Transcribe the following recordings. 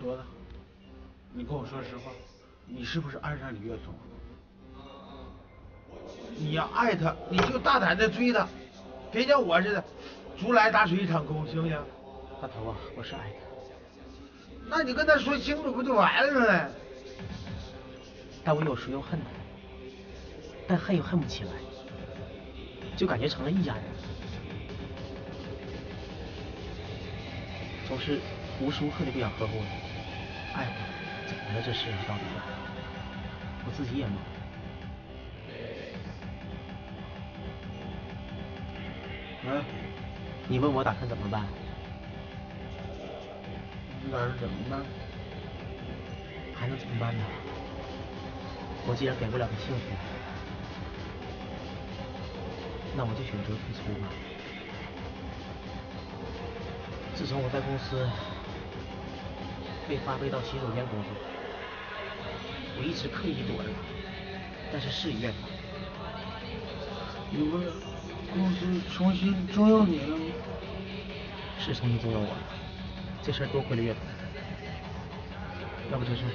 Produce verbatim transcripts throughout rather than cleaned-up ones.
多的，你跟我说实话，你是不是爱上李月松？你要爱他，你就大胆的追他，别像我似的，竹来打水一场空，行不行？ 大头啊，我是爱他。 那你跟他说清楚不就完了呗？ 但我有时又恨他，但恨又恨不起来，就感觉成了一家人，总是无时无刻的不想呵护我，爱我，怎么了这世上到底？我自己也懵。 嗯， 你问我打算怎么办？ 你打算怎么办？ 还能怎么办呢？我既然给不了他幸福，那我就选择退出吧。自从我在公司被发配到洗手间工作，我一直刻意躲着他，但是事与愿违。 你不是公司重新重用你了吗？ 是重新重用我了，这事儿多亏了岳总。要不这事儿。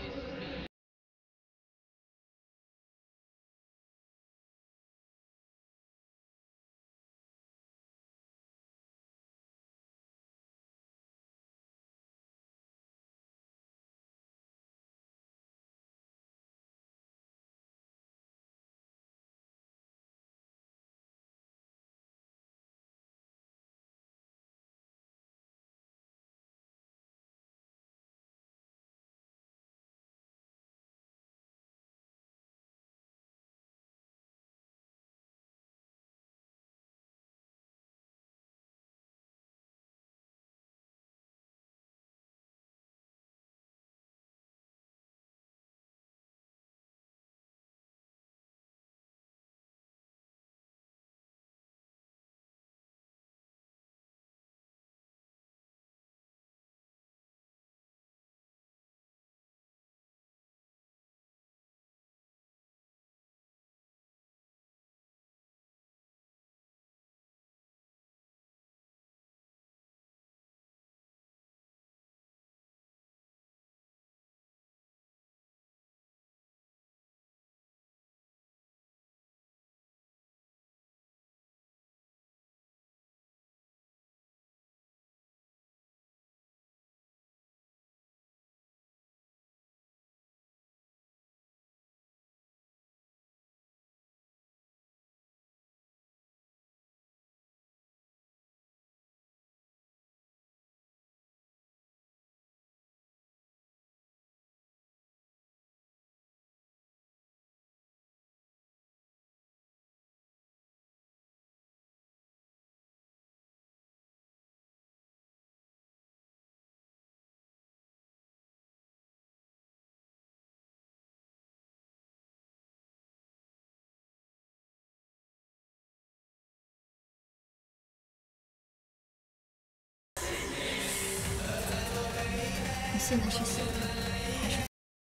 你现在是想还是？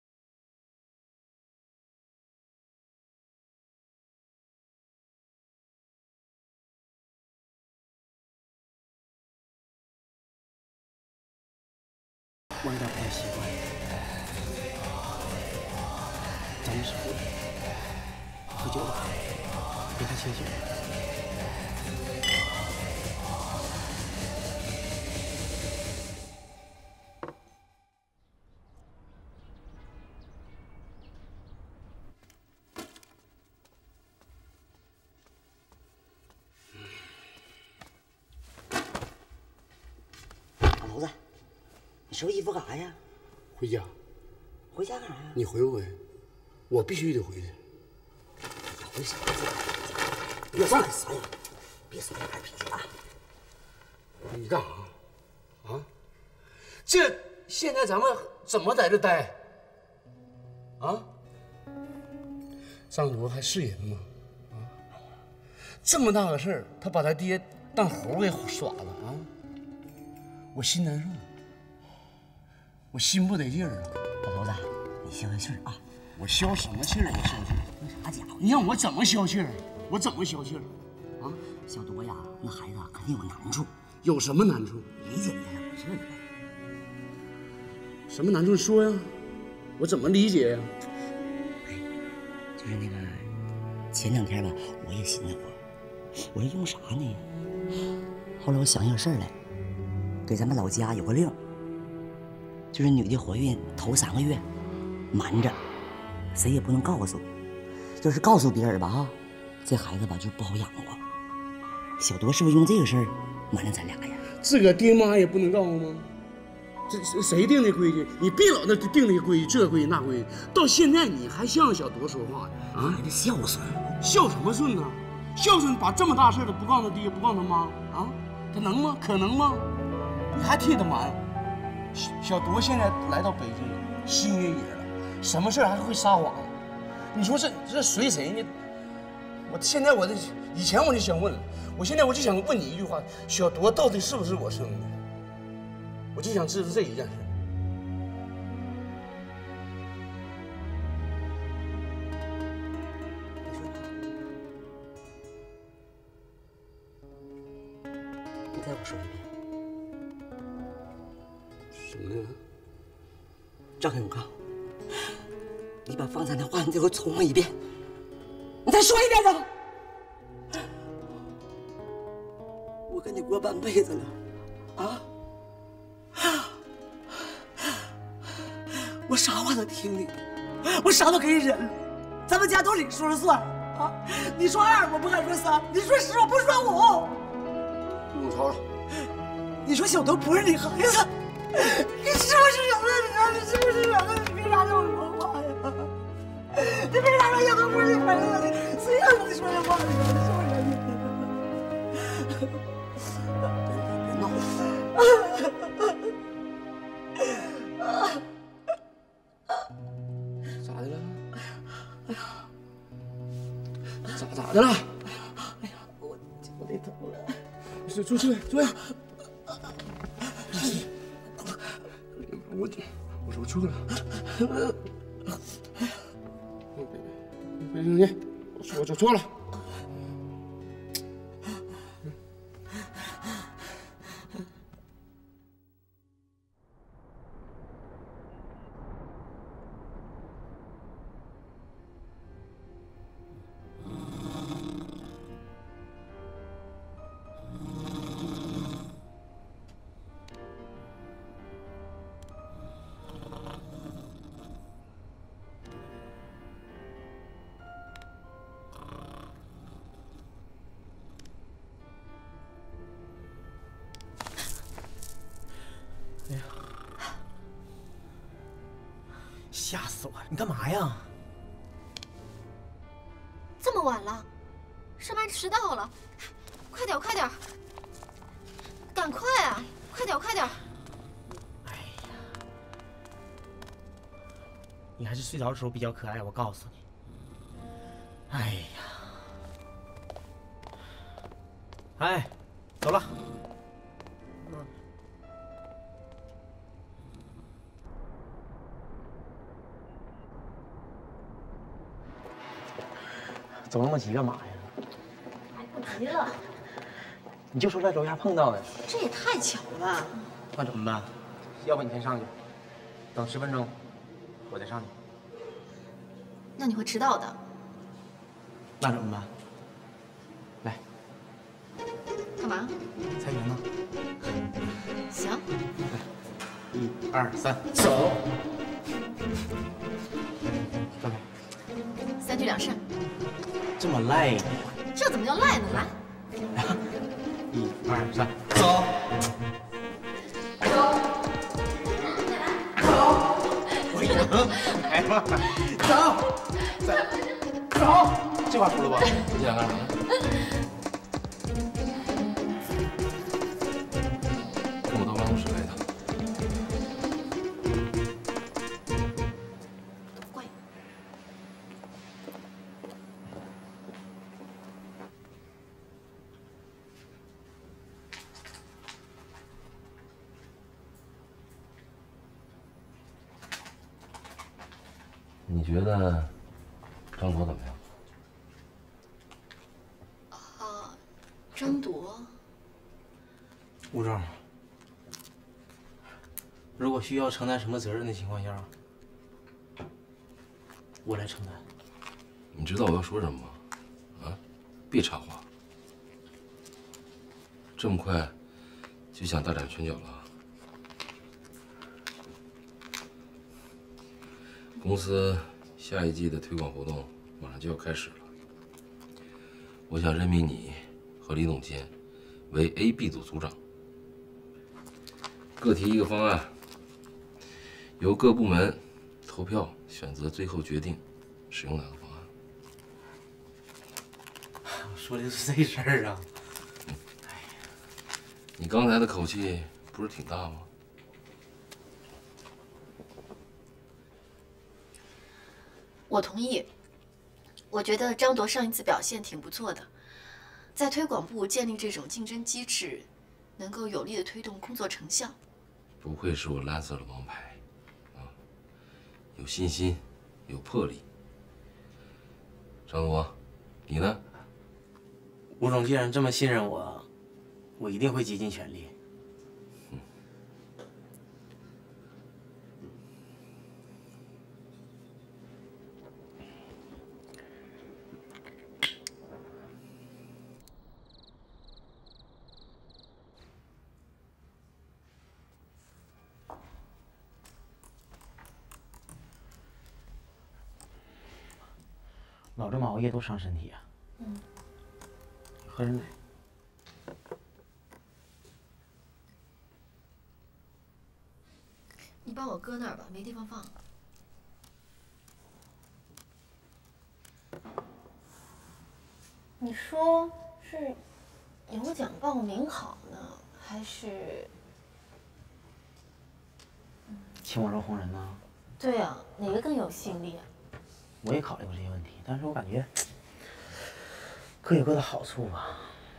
我有点不太习惯。咱们是夫妻，喝酒吧，别太清醒。 老子，你收衣服干啥呀？ 回家。 回家干啥呀？ 你回不回？我必须得回去。 回啥？别说了，算了，别说了，爱脾气啊！ 你干啥？啊？这现在咱们怎么在这待？啊？张铎还是人吗？啊？这么大个事儿，他把他爹当猴给耍了啊！我心难受，我心不得劲儿啊！ 老头子，你消消气儿啊！ 我消什么气儿？我消气儿？ 那啥家伙？ 你让我怎么消气儿？我怎么消气儿？啊， 小多呀，那孩子肯定有难处。 有什么难处？ 理解一下回事呗。 什么难处？你说呀，我怎么理解呀？ 就是那个前两天吧，我也寻思过，我说用啥呢？后来我想起事儿来，给咱们老家有个令，就是女的怀孕头三个月瞒着，谁也不能告诉。要是告诉别人吧哈，这孩子吧就不好养活。小多是不是用这个事儿瞒着咱俩呀？ 自个爹妈也不能告诉吗？这谁定的规矩？你别老那定那个规矩，这规矩那规矩，到现在你还向小多说话呢？啊， 孩子孝顺， 孝什么顺呢？孝顺把这么大事都不告诉他爹，不告诉他妈啊？他能吗？可能吗？你还替他瞒？小小多现在来到北京了，新月野了，什么事还会撒谎？你说这这随谁呢？我现在我这以前我就想问了，我现在我就想问你一句话：小多到底是不是我生的？我就想知道这一件事。 你再给我说一遍。 什么呀？ 张永刚，你把方才的话你再给我重复一遍，你再说一遍呢。我跟你过半辈子了，啊！我啥话都听你，我啥都可以忍了。咱们家都你说了算啊！你说二，我不敢说三；你说十，我不说五。 不吵了。 你说小多不是你孩子，你是不是人了？你说你是不是人了？你凭啥让我说话呀？你凭啥说小多不是你孩子？谁让你说这话的？你是不是人？别闹了。 咋的了？哎呀，咋咋的了？ 哎呀，我脚得疼了。 坐坐坐坐下。我我说我出来了。别别别生气，我说我就错了。 吓死我了！你干嘛呀？ 这么晚了，上班迟到了，快点快点，赶快啊！快点快点！ 哎呀，你还是睡着的时候比较可爱，我告诉你。哎呀，哎，走了。走那么急干嘛呀？ 来不及了， 你就说在楼下碰到的， 这也太巧了。 那怎么办？要不你先上去，等十分钟，我再上去。 那你会迟到的。 那怎么办？来， 干嘛？ 猜拳呢？ 行。 来，一二三，走。干嘛？ 三局两胜。 这么赖呢？ 这怎么叫赖呢？来， 一二三，走，走，走，我赢，来吧，走，再走，这话输了吧？你想干啥呢？跟我到办公室来一趟。 乖。 你觉得张铎怎么样？ 啊，张铎， 吴正， 如果需要承担什么责任的情况下，我来承担。 你知道我要说什么吗？啊，别插话。这么快就想大展拳脚了？公司下一季的推广活动马上就要开始了，我想任命你和李总监为 A、B 组组长，各提一个方案，由各部门投票选择，最后决定使用哪个方案。 说的是这事儿啊！ 嗯、哎呀，你刚才的口气不是挺大吗？ 我同意。我觉得张铎上一次表现挺不错的，在推广部建立这种竞争机制，能够有力的推动工作成效。 不愧是我蓝色的王牌，啊，有信心，有魄力。张铎，你呢？ 吴总既然这么信任我，我一定会竭尽全力。 嗯。 老这么熬夜多伤身体啊！ 嗯。 喝点奶。 你帮我搁那儿吧，没地方放。你说是有奖报名好呢，还是请我揉红人呢？ 对啊，哪个更有吸引力啊？ 我也考虑过这些问题，但是我感觉各有各的好处吧。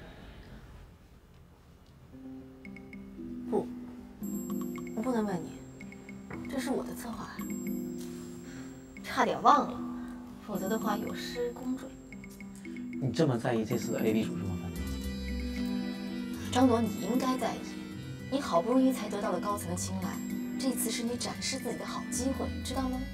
不，我不能问你，这是我的策划，差点忘了，否则的话有失公准。 你这么在意这次的 A、B 组这么分吗？ 张铎，你应该在意，你好不容易才得到了高层的青睐，这次是你展示自己的好机会，知道吗？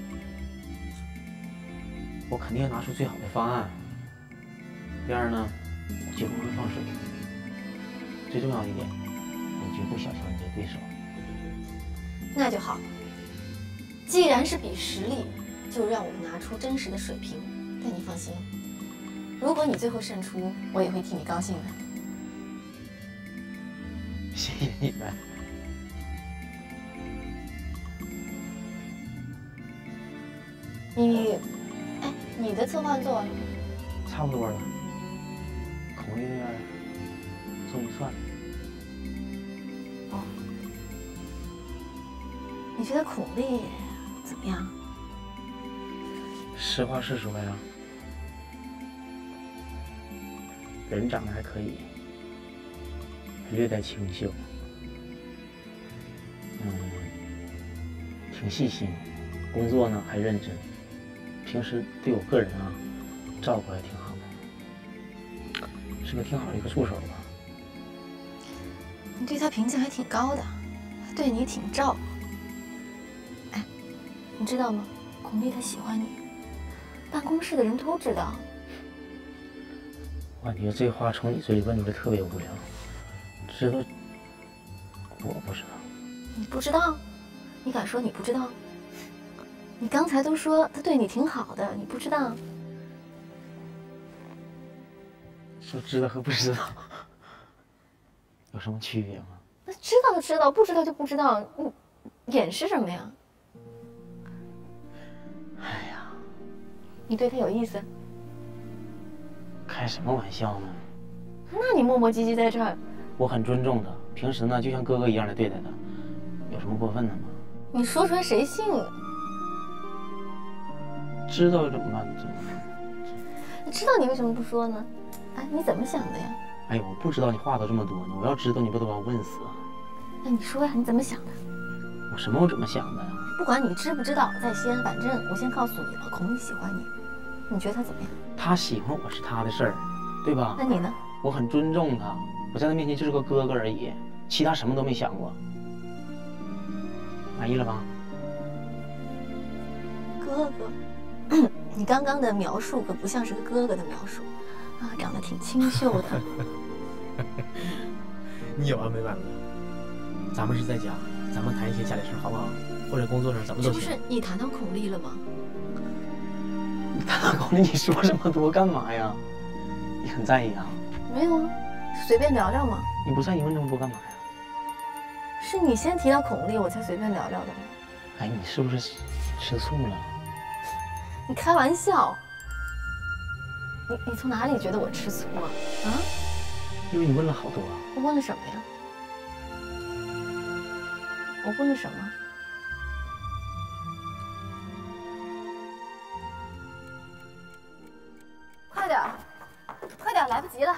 我肯定要拿出最好的方案。第二呢，我绝不会放水。最重要一点，我绝不小瞧你的对手。 那就好。既然是比实力，就让我们拿出真实的水平。但你放心，如果你最后胜出，我也会替你高兴的。 谢谢你们。 你，哎，你的策划做完了吗？ 差不多了。孔丽那边做预算了。 哦。你觉得孔丽怎么样？ 实话实说呀，人长得还可以，略带清秀，嗯，挺细心，工作呢还认真，平时对我个人啊照顾还挺好的，是个挺好的一个助手吧。 你对他评价还挺高的，对你挺照顾。哎，你知道吗？孔丽她喜欢你，办公室的人都知道。 我感觉这话从你嘴里问出来特别无聊。知道？我不知道。 你不知道？你敢说你不知道？你刚才都说他对你挺好的，你不知道？ 说知道和不知道有什么区别吗？ 那知道就知道，不知道就不知道，你掩饰什么呀？ 哎呀， 你对他有意思？ 开什么玩笑呢？ 那你磨磨唧唧在这儿。 我很尊重他，平时呢就像哥哥一样的对待他，有什么过分的吗？ 你说出来谁信啊？ 知道又怎么办？怎么？ 你知道你为什么不说呢？哎，你怎么想的呀？ 哎呦，我不知道你话都这么多呢，我要知道你不都把我问死啊？ 那你说呀，你怎么想的？ 我什么我怎么想的呀？ 不管你知不知道，在西安，反正我先告诉你了，孔丽喜欢你，你觉得他怎么样？ 他喜欢我是他的事儿，对吧？ 那你呢？ 我很尊重他，我在他面前就是个哥哥而已，其他什么都没想过。 满意了吧？ 哥哥，你刚刚的描述可不像是个哥哥的描述啊，长得挺清秀的。 你有完没完了？咱们是在家，咱们谈一些家里事好不好？或者工作上怎么都行。 这不是你谈到孔丽了吗？ 你谈到孔丽，你说这么多干嘛呀？你很在意啊？ 没有啊，随便聊聊嘛。 你不在意问这么多干嘛呀？ 是你先提到孔丽，我才随便聊聊的嘛。 哎，你是不是吃醋了？ 你开玩笑。你你从哪里觉得我吃醋啊？啊？ 因为你问了好多啊。 我问了什么呀？我问了什么？快点儿，快点儿，来不及了。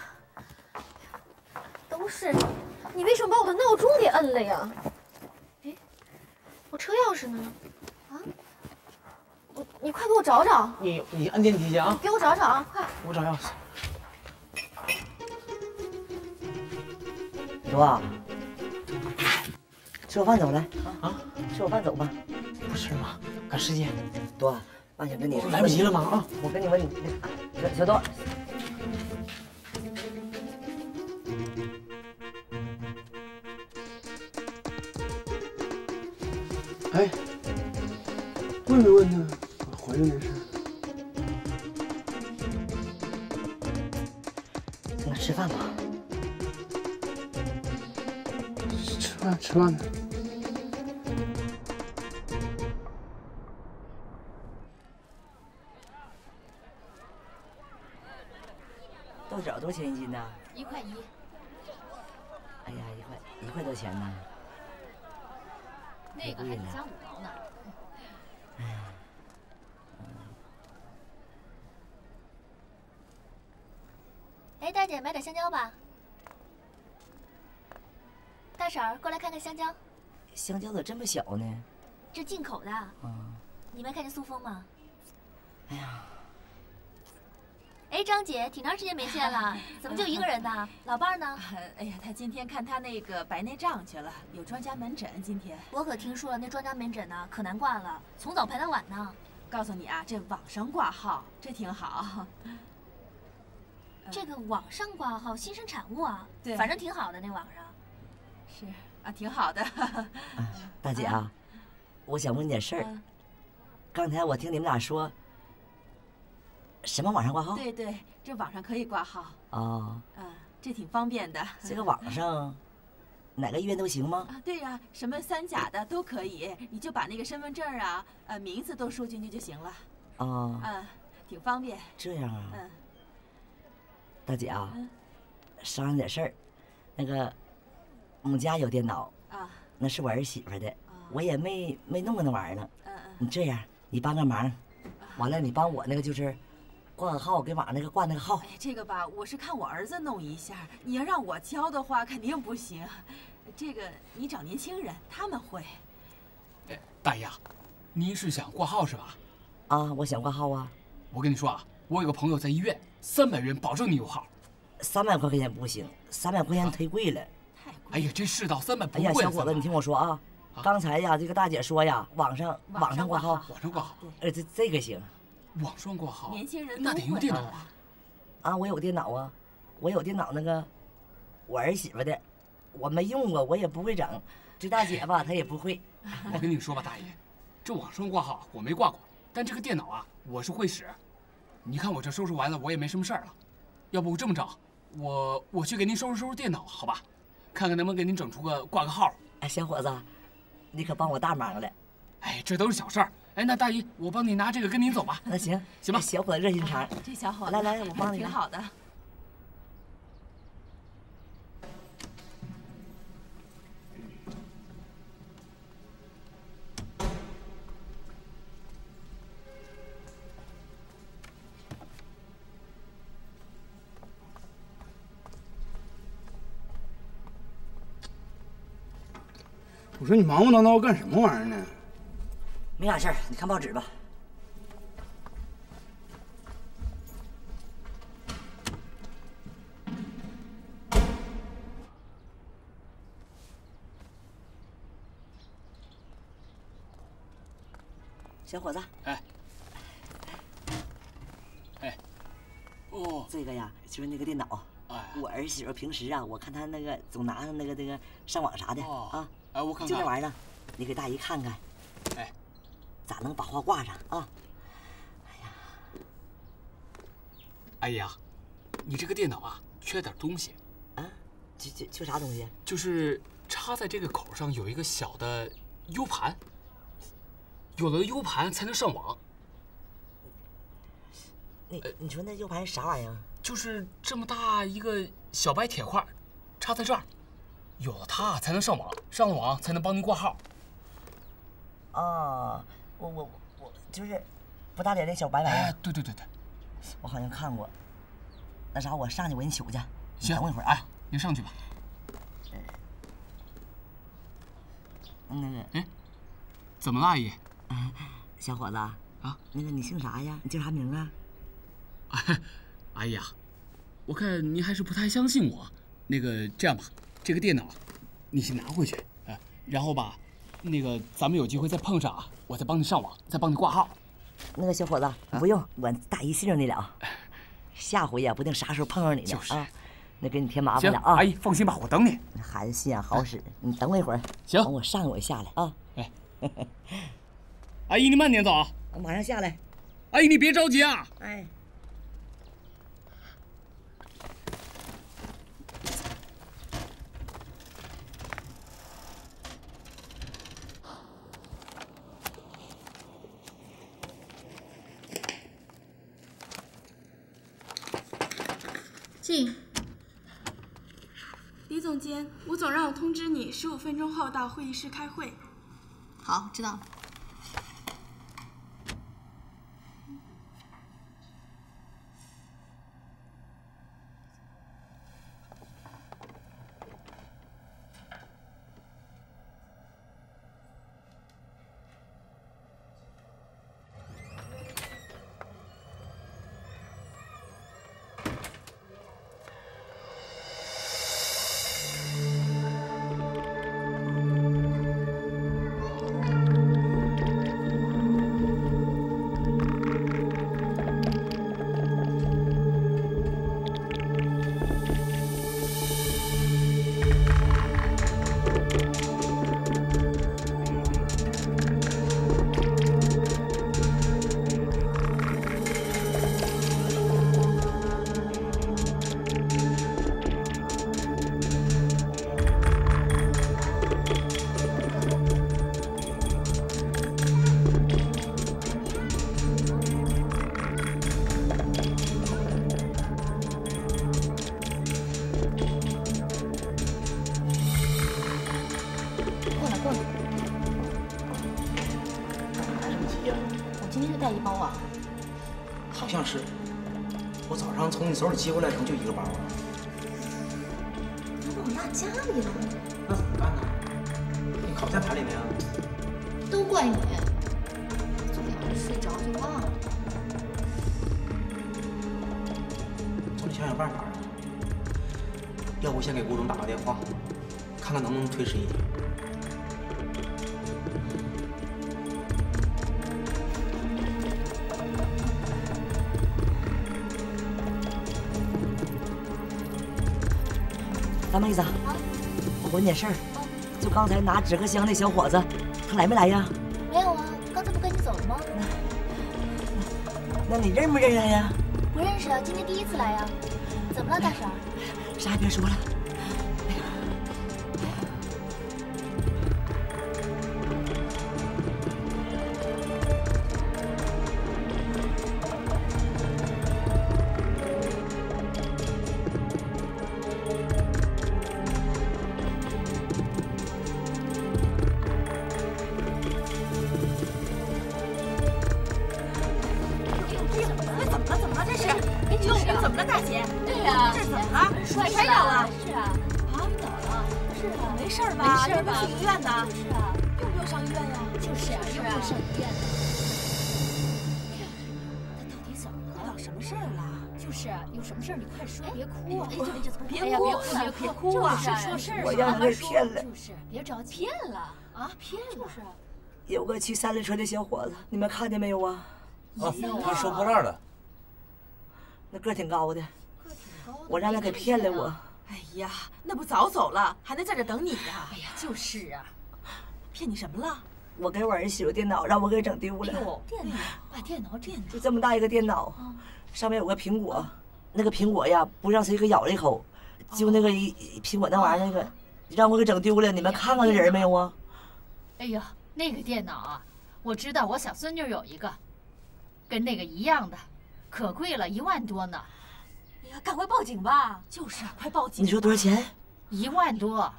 都是你，你为什么把我的闹钟给摁了呀？哎，我车钥匙呢？啊？你你快给我找找。 你你按电梯去啊！ 给我找找啊，快！ 我找钥匙。 多啊，吃我饭走来啊！ 吃我饭走吧。 不吃吗？赶时间。 多，爸想跟你来不及了吗？啊！ 我跟你问你，小小多。 哎，问没问呢？我怀孕的事。 那吃饭吧。 吃饭，吃饭呢。 豆角多少钱一斤呢？ 一块一。 哎呀，一块一块多钱呢？ 那个还得加五毛呢。 哎呀， 哎，大姐，买点香蕉吧。大婶儿，过来看看香蕉。 香蕉咋这么小呢？ 这进口的。 嗯。 你没看见苏峰吗？ 哎呀。 哎，张姐，挺长时间没见了，怎么就一个人呢？老伴儿呢？ 哎呀，他今天看他那个白内障去了，有专家门诊。今天我可听说了，那专家门诊呢可难挂了，从早排到晚呢。 告诉你啊，这网上挂号这挺好。 这个网上挂号新生产物啊， 对， 反正挺好的那网上。 是啊，挺好的。 啊、大姐啊，啊我想问你点事儿。啊、刚才我听你们俩说。什么网上挂号？ 对对，这网上可以挂号。 哦。 啊，这挺方便的。 这个网上，哪个医院都行吗？ 啊，对呀、啊，什么三甲的都可以，你就把那个身份证啊、呃名字都输进去就行了。 哦。 嗯，挺方便。 这样啊。 嗯。 大姐啊， 嗯、 商量点事儿。那个，我们家有电脑啊， 那是我儿媳妇的， 啊、 我也没没弄过那玩意儿呢。 嗯嗯。 你这样，你帮个忙，完了你帮我那个就是。挂个号，给网上那个挂那个号。 哎，这个吧，我是看我儿子弄一下。你要让我教的话，肯定不行。这个你找年轻人，他们会。 哎，大爷，您是想挂号是吧？ 啊，我想挂号啊。 我跟你说啊，我有个朋友在医院，三百元保证你有号。 三百块钱不行，三百块钱忒贵了。 太贵。 哎呀，这世道三百不贵。哎呀，小伙子，你听我说啊，啊刚才呀，这个大姐说呀，网上网上挂号， 网上挂号， 呃，这这个行。 网上挂号， 年轻人那得用电脑啊！ 啊，我有电脑啊，我有电脑那个，我儿媳妇的，我没用过，我也不会整。这大姐吧，她也不会。 我跟你说吧，大爷，这网上挂号我没挂过，但这个电脑啊，我是会使。你看我这收拾完了，我也没什么事儿了。要不这么着，我我去给您收拾收拾电脑，好吧？看看能不能给您整出个挂个号。 哎，小伙子，你可帮我大忙了。 哎，这都是小事儿。哎，那大姨，我帮你拿这个，跟您走吧。 那行， 行吧。 哎、小伙子热心肠， 这小伙子， 来来，我帮你。 挺好的。 我说你忙忙叨叨干什么玩意儿呢？ 没啥事儿，你看报纸吧。 小伙子。 哎。哎。哦。 这个呀，就是那个电脑。哎。我儿媳妇平时啊，我看她那个总拿着那个那个上网啥的啊。 哎，我看看。 就那玩意儿，你给大姨看看。 哎。 咋能把话挂上啊？哎呀。 阿姨啊，你这个电脑啊，缺点东西。 啊？缺缺缺啥东西？ 就是插在这个口上有一个小的 U 盘，有了 U 盘才能上网。 你你说那 U 盘啥玩意儿？ 就是这么大一个小白铁块，插在这儿，有了它才能上网，上了网才能帮您挂号。 哦，我我我就是不大点那小白玩意儿。 哎，对对对对， 我好像看过。那啥，我上去我给你取去。 行， 等我一会儿。 哎，您上去吧。 那个， 哎，怎么了，阿姨？ 啊，小伙子啊，那个你姓啥呀？你叫啥名啊？ 阿姨啊，我看您还是不太相信我。那个这样吧，这个电脑你先拿回去，啊，然后吧，那个咱们有机会再碰上啊，我再帮你上网，再帮你挂号。 那个小伙子，啊、不用，我大姨信任你了。下回呀，不定啥时候碰上你呢、 就是、 啊。那给你添麻烦了啊！ 阿姨放心吧，我等你。 孩子心眼好使，你等我一会儿。 行， 等我上我下来啊。 哎，阿姨你慢点走啊！ 我马上下来。 阿姨你别着急啊！ 哎。 进。李总监，吴总让我通知你，十五分钟后到会议室开会。 好，知道了。 从你手里接过来的时候就一个包。 你往大家里了？ 那怎么办呢？你烤在盘里没啊？ 都怪你，昨天晚上睡着就忘了。 总得想想办法啊！要不先给吴总打个电话，看看能不能推迟一天。 大妹子，我问你点事儿，就刚才拿纸壳箱那小伙子，他来没来呀？ 没有啊，刚才不跟你走了吗？ 那你认不认识他呀？ 不认识啊，今天第一次来呀。怎么了，大婶？ 啥也别说了。 说事儿， 我让他给骗了。 就是，别着急。 骗了啊？骗了？ 就是， 有个骑三轮车的小伙子，你们看见没有啊？ 啊，他收破烂的， 那个儿挺高的，我让他给骗了我。 哎呀，那不早走了，还能在这等你呀？ 哎呀，就是啊， 骗你什么了？ 我给我儿子洗过电脑，让我给整丢了。 电脑，把电脑电脑， 就这么大一个电脑，上面有个苹果，那个苹果呀，不让谁给咬了一口，就那个一苹果那玩意儿那个，让我给整丢了。你们看看那人没有啊？ 哎呀，那个电脑啊，我知道，我小孙女有一个，跟那个一样的，可贵了，一万多呢。 哎呀，赶快报警吧！就是啊，快报警！ 你说多少钱？ 一万多。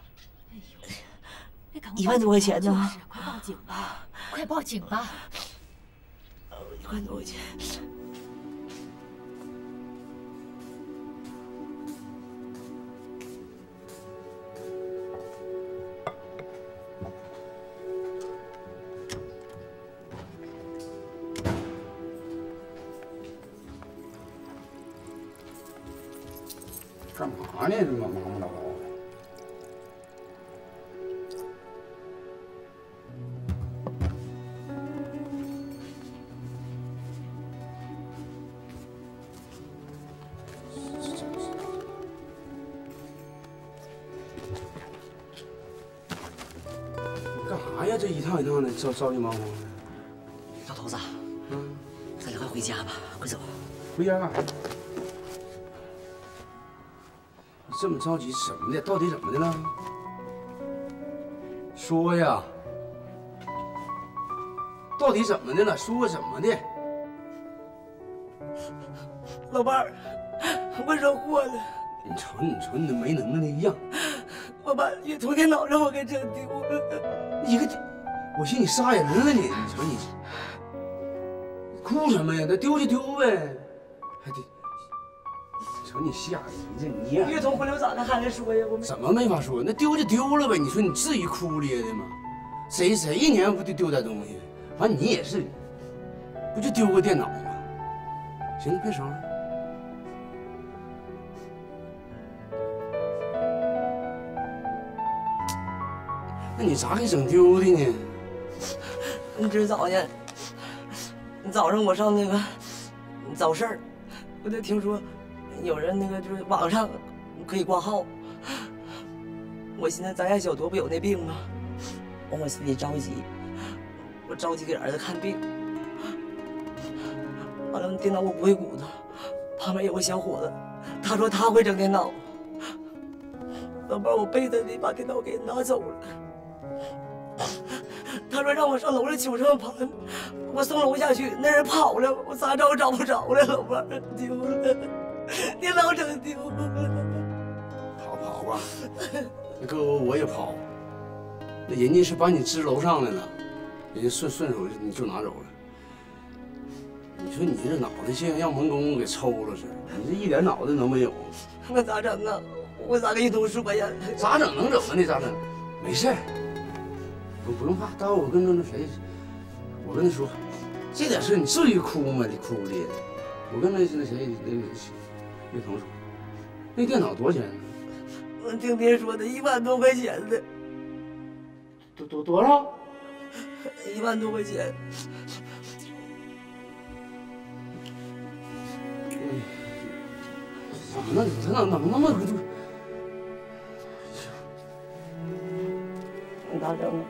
一万多块钱呢！ 就是，快报警吧！ 快报警吧！ 一万多块钱。 干嘛呢？这忙忙忙叨叨的。你干啥呀？这一趟一趟的，着着急忙慌的。 老头子，嗯，咱俩快回家吧，快走。 回家干啥？你这么着急什么的？到底怎么的了？说呀，到底怎么的了？说怎么的？ 老伴儿，我惹祸了。 你瞅你瞅你那没能耐的样， 我把运通电脑让我给整丢了。 你个，我寻思你杀人了你，你瞅你，哭什么呀？那丢就丢呗，还得。瞅你吓人这你呀！ 越通回流咋的还得说呀？我们怎么没法说？那丢就丢了呗。你说你至于哭咧的吗？谁谁一年不就丢点东西？反正你也是，不就丢个电脑吗？行了，别说了。那你咋给整丢的呢？ 你今儿早上，早上我上那个早市儿，我就听说。有人那个就是网上可以挂号，我寻思咱家小铎不有那病吗？我心里着急，我着急给儿子看病。完了，电脑我不会鼓捣，旁边有个小伙子，他说他会整电脑。老伴，我背着你把电脑给拿走了。他说让我上楼上取上盘，我送楼下去，那人跑了，我咋找找不着了，老伴丢了。电脑整丢了， 跑跑吧，那哥我也跑，那人家是把你支楼上来了，人家顺顺手你就拿走了。你说你这脑袋像让门工给抽了似的，你这一点脑袋都没有。 那咋整啊？我咋跟一同说呀？ 咋整能整啊？你咋整？没事，不不用怕，待会我跟那那谁，我跟他说，这点事你至于哭吗？你哭咧的，我跟那那谁那个。岳腾说：“那电脑多少钱呢？” 我听别说的，一万多块钱呢。 多多多少？ 一万多块钱。 怎么了？他哪能那么个就？ 你咋整啊？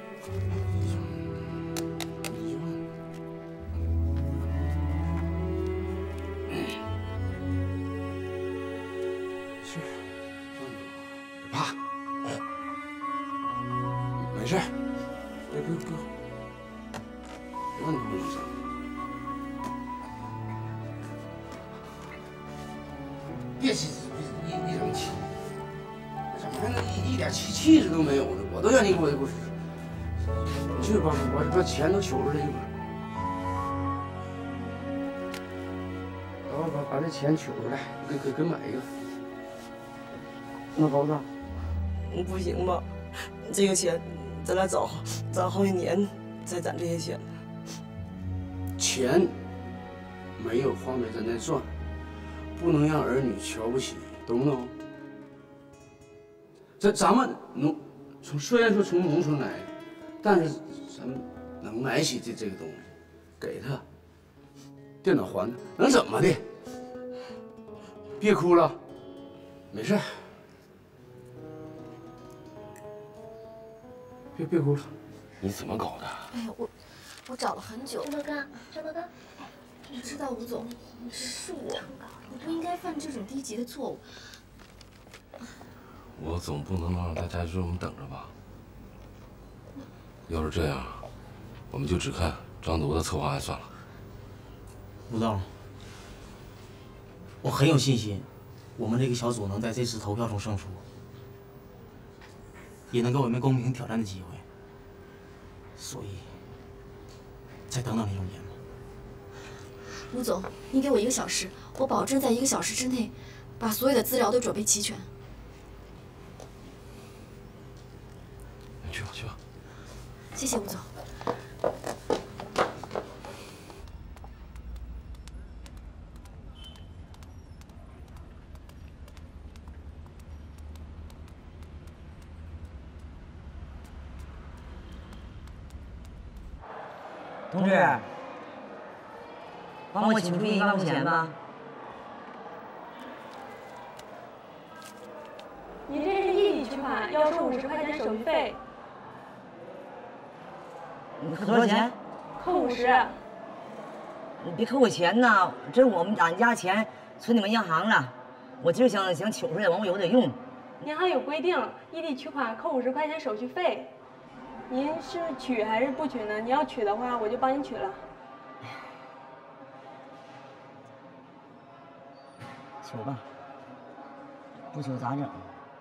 怕，没事，别别别，一万多没事。别气，一一点气，怎么还能一一点气气势都没有呢？我都让你给我给我，你去把把把钱都取出来一会儿，然后把把这钱取出来，给给给买一个。 老头子，你不行吧？这个钱，咱俩早攒好几年才攒这些钱。 钱没有花没咱再赚，不能让儿女瞧不起，懂不懂？咱咱们农从虽然说从农村来，但是咱们能买起这这个东西，给他，电脑还他，能怎么的？别哭了，没事。别别哭了， 你怎么搞的？ 哎呀，我我找了很久。张德刚，张德刚，我知道吴总，是我，我不应该犯这种低级的错误。 我总不能让大家就这么等着吧？要是这样，我们就只看张铎的策划案算了。 吴总，我很有信心，我们这个小组能在这次投票中胜出，也能给我们公平挑战的机会。所以，再等等李总监吧。 吴总，你给我一个小时，我保证在一个小时之内，把所有的资料都准备齐全。 去吧，去吧。 谢谢吴总。 同志，帮我请出一万块钱吧。 您这是一笔取款，要收五十块钱手续费。 你扣多少钱？ 扣五十。 你别扣我钱呐，这是我们俺家钱存你们银行了，我今儿想想取出来，完我有点用。 银行有规定，异地取款扣五十块钱手续费。您是取还是不取呢？你要取的话，我就帮你取了。 取吧，不取咋整？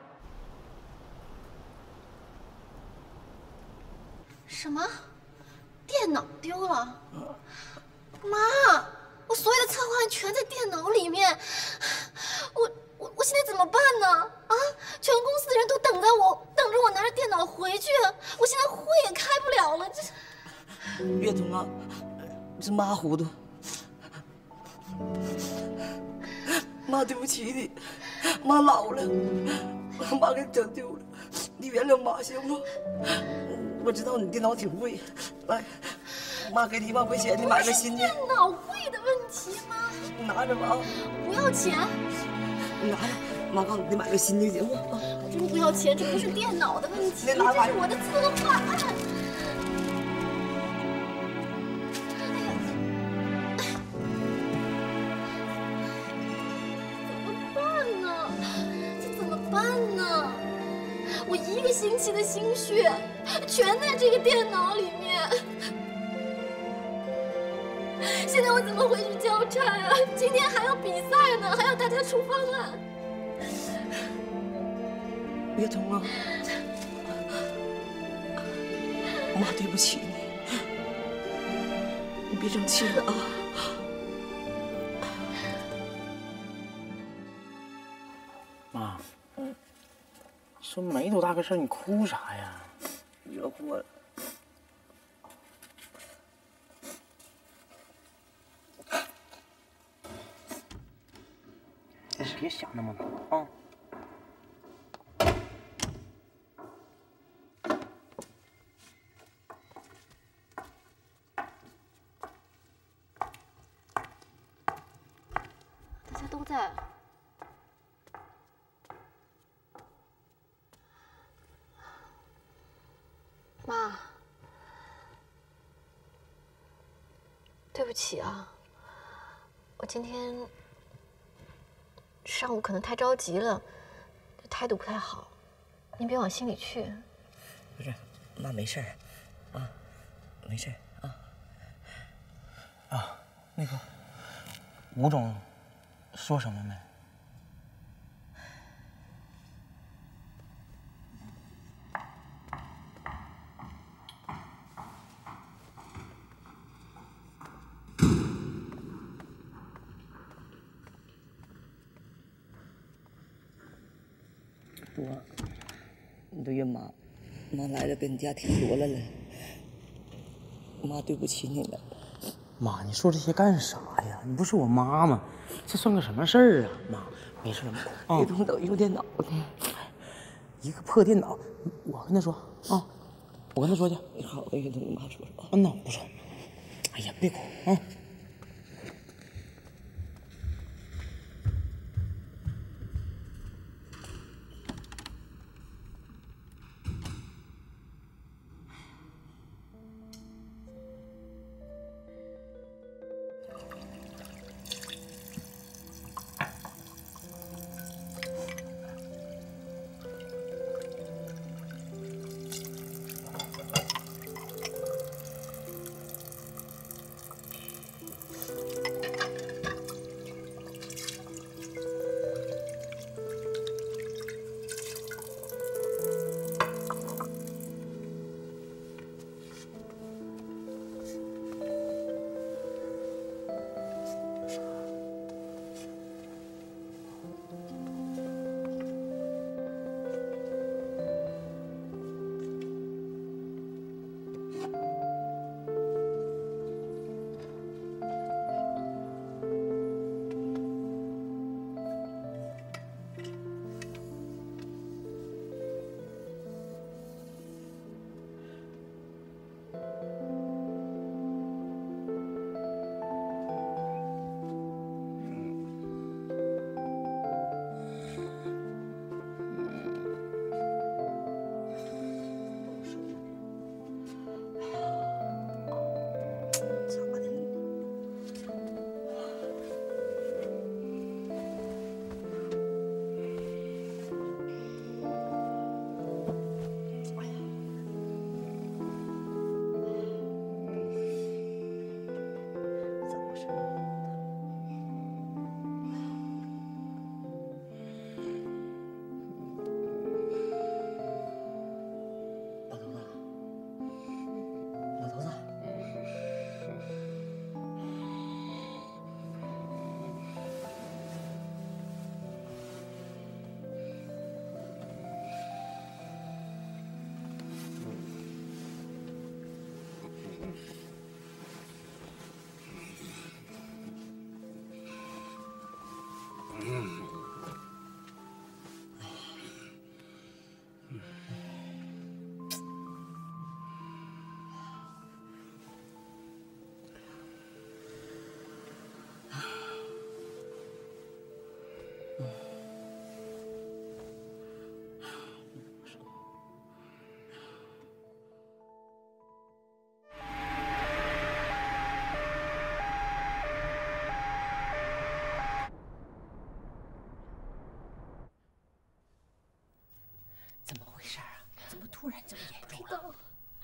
什么？电脑丢了？妈，我所有的策划案全在电脑里面，我我我现在怎么办呢？啊，全公司的人都等着我，等着我拿着电脑回去，我现在会也开不了了，这。 别总啊，是妈糊涂。妈，对不起你，妈老了，妈给你整丢了，你原谅妈行吗？我知道你电脑挺贵，来，妈给你一万块钱，你买个新的。 电脑贵的问题吗？ 你拿着吧啊！ 不要钱。 你拿着，妈告诉你，你买个新的行吗？ 真不要钱，这不是电脑的问题，这是我的策划案。办呢？我一个星期的心血全在这个电脑里面，现在我怎么回去交差啊？今天还要比赛呢，还要大家出方案。 别疼啊，妈对不起你，你别生气了啊。 妈。说没多大个事儿，你哭啥呀？ 惹祸了。 别想那么多啊！ 大家都在。妈，对不起啊，我今天上午可能太着急了，态度不太好，您别往心里去。 不是，妈没事儿，啊，没事儿啊。 啊，那个吴总说什么没？ 我，你的孕妈，妈来了，跟你家挺多了了。妈对不起你了。 妈，你说这些干啥呀？你不是我妈吗？这算个什么事儿啊？妈，没事了，妈。 别动手用电脑。 一个破电脑，我跟他说啊。 我跟他说去。 好，我跟他妈说说。 嗯呐，不说。哎呀，别哭啊。 怎么回事啊？怎么突然这么严重了？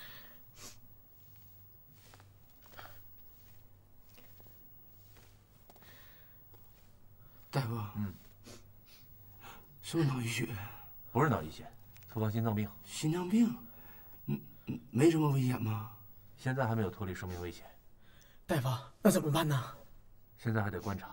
大夫，嗯，是不是脑溢血？ 不是脑溢血，突发心脏病。 心脏病？嗯，没什么危险吗？ 现在还没有脱离生命危险。 大夫，那怎么办呢？ 现在还得观察。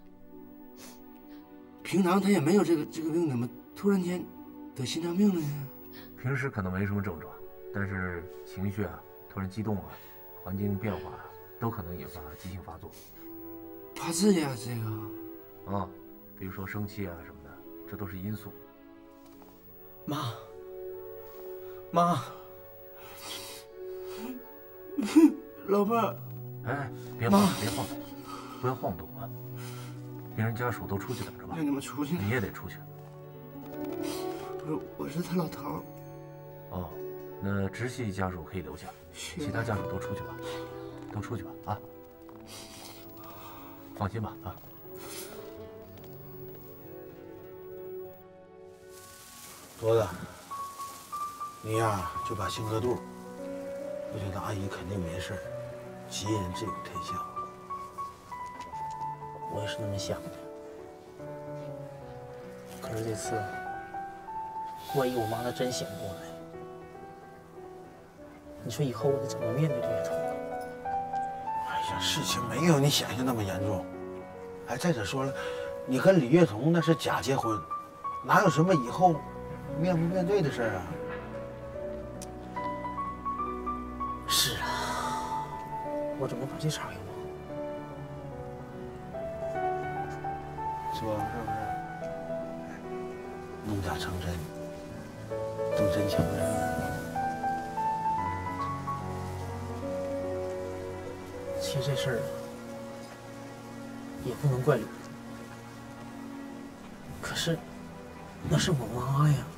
平常他也没有这个这个病，怎么突然间得心脏病了呢？ 平时可能没什么症状，但是情绪啊、突然激动啊、环境变化啊，都可能引发急性发作。 怕刺激啊，这个啊，比如说生气啊什么的，这都是因素。 妈，妈，老伴儿， 哎，别晃，别晃动，不要晃动啊！病人家属都出去等着吧。 让你们出去， 你也得出去。 不是，我是他老头儿。 哦，那直系家属可以留下，其他家属都出去吧，都出去吧啊！放心吧啊！ 多子，你呀就把心搁肚，我觉得阿姨肯定没事儿，吉人自有天相。 我也是那么想的。可是这次，万一我妈她真醒不过来，你说以后我得怎么面对这些痛苦？ 哎呀，事情没有你想象那么严重。哎，再者说了，你和李月彤那是假结婚，哪有什么以后面不面对的事儿啊？ 是啊，我怎么把这茬给忘了？ 说是不是？弄假成真，真真强人。 其实这事儿也不能怪李月彤，可是那是我妈呀。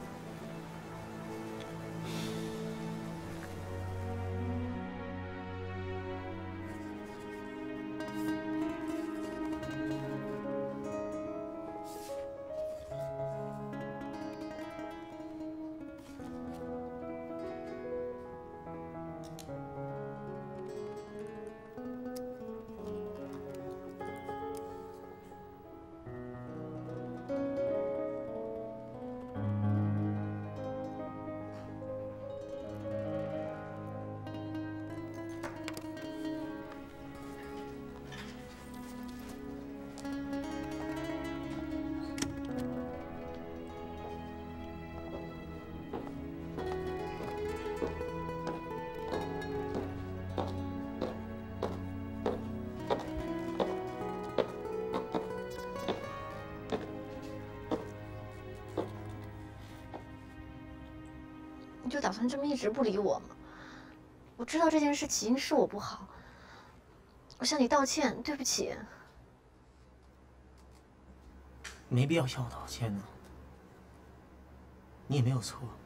你就打算这么一直不理我吗？我知道这件事起因是我不好，我向你道歉，对不起。 没必要向我道歉呢，你也没有错。